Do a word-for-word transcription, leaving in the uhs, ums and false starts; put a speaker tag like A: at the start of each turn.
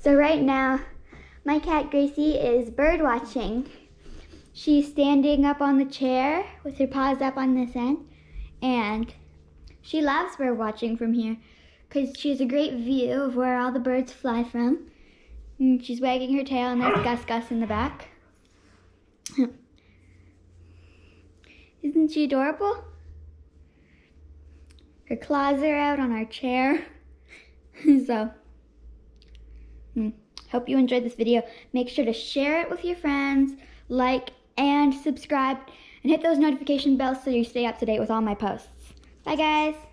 A: So right now, my cat Gracie is bird watching. She's standing up on the chair with her paws up on this end, and she loves bird watching from here because she has a great view of where all the birds fly from. And she's wagging her tail, and there's Gus Gus in the back. Isn't she adorable? Her claws are out on our chair. So, hmm, hope you enjoyed this video. Make sure to share it with your friends, like, and subscribe, and hit those notification bells so you stay up to date with all my posts. Bye, guys.